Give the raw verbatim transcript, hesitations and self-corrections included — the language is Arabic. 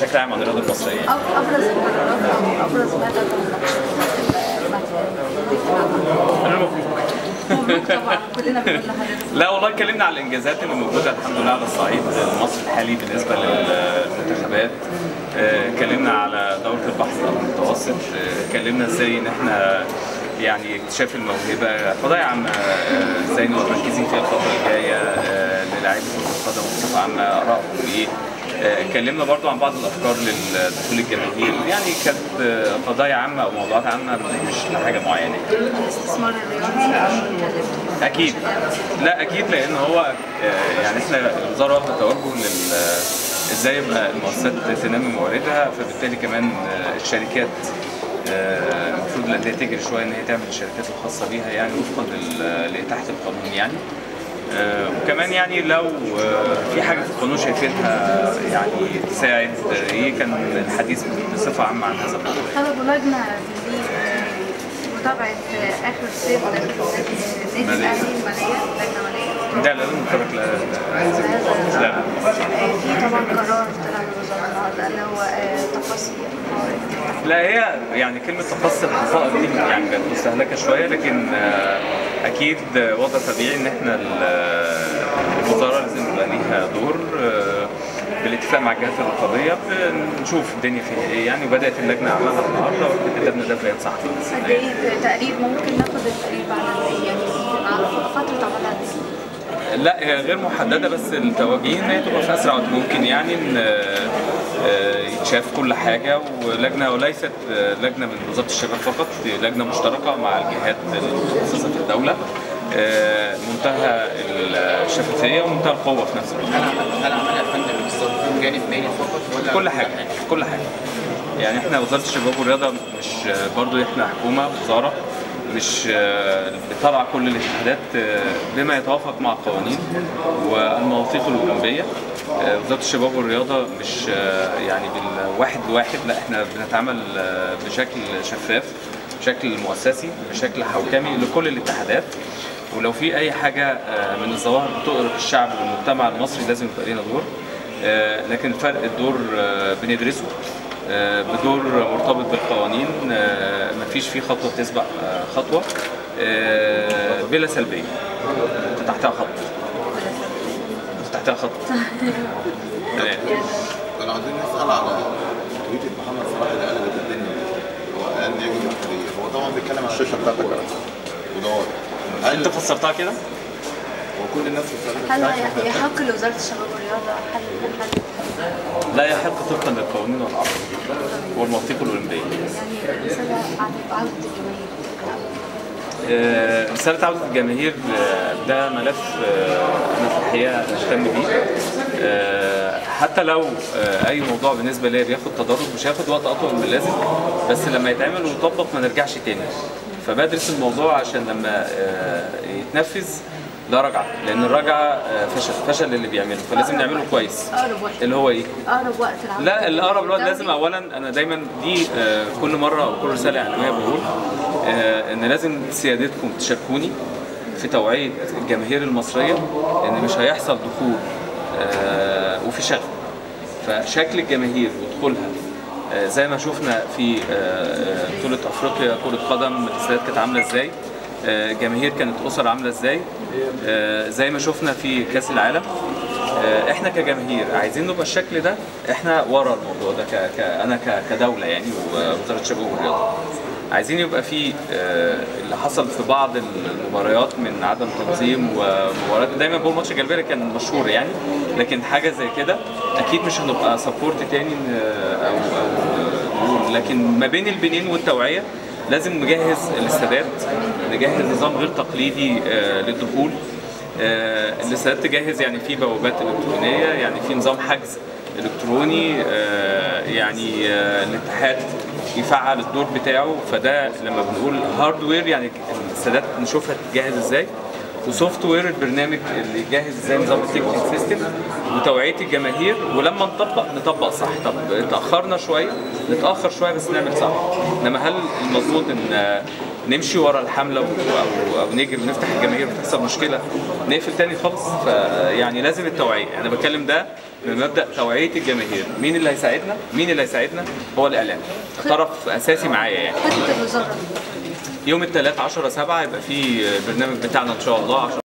بشكل عام عن الرياضه المصريه يعني. ابرز القرارات او ابرز ما تتناقشوا انا مبروك. مبروك طبعا كلنا بنقول لحضرتك. لا والله اتكلمنا على الانجازات اللي موجوده الحمد لله على الصعيد المصري الحالي بالنسبه للمنتخبات. اتكلمنا على دوره البحث المتوسط، اتكلمنا ازاي ان احنا يعني اكتشاف الموهبه، قضايا عامه ازاي نبقى مركزين فيها الفتره الجايه للاعيبه كره القدم بصفه عامه، ارائهم ايه. اتكلمنا برضو عن بعض الافكار لدخول الجماهير، يعني كانت قضايا عامه او موضوعات عامه مش لحاجه معينه. الاستثمار الرياضي اكيد، لا اكيد، لان هو يعني احنا الوزاره واخده توجه لل ازاي يبقى المؤسسات تنمي مواردها، فبالتالي كمان الشركات المفروض الانديه تجري شويه ان هي تعمل الشركات الخاصه بيها يعني وفقا لتحت القانون يعني. آه وكمان يعني لو آه في حاجه في القانون شايفينها يعني تساعد ايه كان الحديث بصفه عامه عن هذا الموضوع. طلبوا لجنه لمتابعه اخر صيف النادي الاهلي الماليه، لجنه ماليه. لا لا متابعه لا لا لا. في طبعا قرار طلع من الوزاره النهارده اللي هو تقصي لا هي يعني كلمه تقصي الحقائق دي يعني كانت مستهلكه شويه، لكن اكيد وضع طبيعي ان احنا الوزاره لازم يبقى ليها دور بالاتفاق مع الجهات الرقابيه، بنشوف الدنيا فيها ايه يعني. وبدات اللجنه عملها النهارده وكتبنا ده في بيان صحفي. قد ايه تقريب ممكن ناخد التقريب على يعني على فتره عملها؟ لا هي غير محدده، بس التوجيه ان هي تبقى في اسرع وقت ممكن يعني، ان يتشاف كل حاجه. ولجنه وليست لجنه من وزاره الشباب فقط، دي لجنه مشتركه مع الجهات المتخصصه في الدوله، منتهى الشفافيه ومنتهى القوه في نفس الوقت. هل عملها يا فندم بتستضيف جانب مالي فقط ولا كل حاجه؟ كل حاجه يعني. احنا وزاره الشباب والرياضه مش برضو احنا حكومه وزاره مش بتطلع كل الاتحادات بما يتوافق مع القوانين والمواثيق الاولمبيه. وزاره الشباب والرياضه مش يعني بالواحد لواحد، لا احنا بنتعامل بشكل شفاف، بشكل مؤسسي، بشكل حوكمي لكل الاتحادات. ولو في اي حاجه من الظواهر بتؤرق الشعب والمجتمع المصري لازم يبقى لنا دور، لكن فرق الدور بندرسه بدور مرتبط بالقوانين، مفيش فيه خطوه بتسبق خطوه بلا سلبيه، تحتها خط تحتها خط. تمام. كنا عايزين نسال على تويت محمد صلاح اللي قلبت الدنيا، هو قال نيجي المحليه، هو طبعا بيتكلم على الشاشه بتاعتك وده واضح. انت فسرتها كده؟ وكل الناس فسرتها. هل يحق لوزاره الشباب والرياضه حل حل لا يحق طبقا للقوانين والعقد والمواثيق الاولمبيه. يعني رساله عوده الجماهير. رسالة عودة الجماهير ده ملف أنا في الحقيقة أهتم بيه، حتى لو أي موضوع بالنسبة لي بياخد تدرج مش هياخد وقت أطول من اللازم، بس لما يتعمل ويطبق ما نرجعش تاني. فبدرس الموضوع عشان لما يتنفذ لا رجعة، لأن الرجعة فشل فشل اللي بيعمله، فلازم نعمله كويس. أقرب وقت اللي هو إيه؟ أقرب وقت العودة. لا الأقرب الوقت لازم أولا، أنا دايما دي كل مرة أو كل رسالة إعلامية بقول ان لازم سيادتكم تشاركوني في توعيه الجماهير المصريه ان مش هيحصل دخول وفي شغل. فشكل الجماهير ودخولها زي ما شفنا في بطوله افريقيا كره قدم الاستادات كانت عامله ازاي، جماهير كانت اسر عامله ازاي، زي ما شفنا في كاس العالم. احنا كجماهير عايزين نبقى الشكل ده، احنا ورا الموضوع ده ك... ك... انا ك... كدوله يعني ووزاره الشباب والرياضه عايزين يبقى في اللي حصل في بعض المباريات من عدم تنظيم ومباريات. دايما بقول ماتش جلبيرة كان مشهور يعني، لكن حاجه زي كده اكيد مش هنبقى سبورت تاني او او لكن ما بين البنين والتوعيه لازم نجهز الاستادات، نجهز نظام غير تقليدي للدخول. الاستادات تجهز يعني في بوابات الكترونيه، يعني في نظام حجز الكتروني، يعني الاتحاد يفعل الدور بتاعه. فده لما بنقول هاردوير يعني الاستادات نشوفها تتجهز ازاي، وسوفت وير البرنامج اللي يجهز ازاي نظام التيكتنج سيستم وتوعيه الجماهير. ولما نطبق نطبق صح. طب اتاخرنا شويه نتاخر شويه بس نعمل صح. انما هل المفروض ان نمشي ورا الحمله و- او او نيجي بنفتح الجماهير وتحصل مشكله نقفل تاني خالص. فيعني لازم التوعيه، انا بتكلم ده من مبدا توعيه الجماهير. مين اللي هيساعدنا؟ مين اللي هيساعدنا؟ هو الاعلام، طرف اساسي معايا يعني. خطه الوزاره يوم الثلاث عشرة سبعة يبقى في برنامج بتاعنا ان شاء الله عشرة